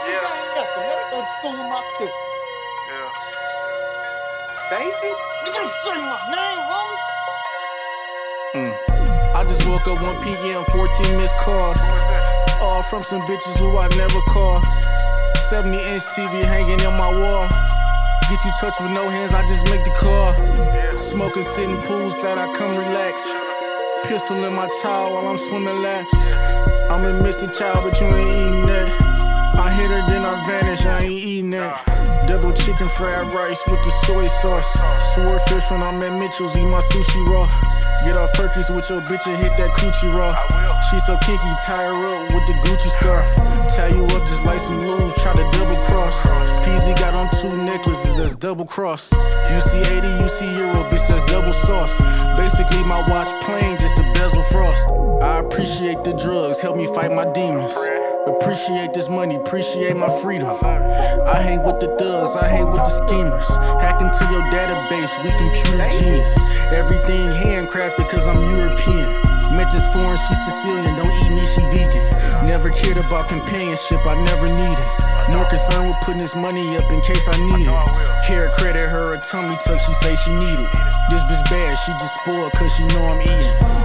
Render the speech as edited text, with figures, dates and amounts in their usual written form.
Yeah. I ain't nothing. Let me go to school with my sister. Yeah. Stacy? You can't say my name, homie. I just woke up 1 p.m., 14 missed calls. All from some bitches who I never call. 70-inch TV hanging on my wall. Get you touched with no hands, I just make the call. Smoking, sitting poolside, I come relaxed. Pistol in my towel while I'm swimming laps. I'm a Mr. Child, but you ain't eating that. I hit her, then I vanish, I ain't eating that. Double chicken fried rice with the soy sauce. Swordfish when I'm at Mitchell's, eat my sushi raw. Get off Perkins with your bitch and hit that coochie raw. She so kinky, tie her up with the Gucci scarf. Tie you up just like some lube, try to double cross. PZ got on 2 necklaces, that's double cross. You see 80, you see Euro, bitch, that's double sauce. Basically my watch plain, just the bezel frost. I appreciate the drugs, help me fight my demons. Appreciate this money, appreciate my freedom. I hang with the thugs, I hang with the schemers. Hack into your database, we computer genius. Everything handcrafted cause I'm European. Met this foreign, she Sicilian, don't eat me, she vegan. Never cared about companionship, I never needed. Nor concerned with putting this money up in case I need it. Care credit her a tummy tuck, she say she need it. This bitch bad, she just spoiled cause she know I'm eating.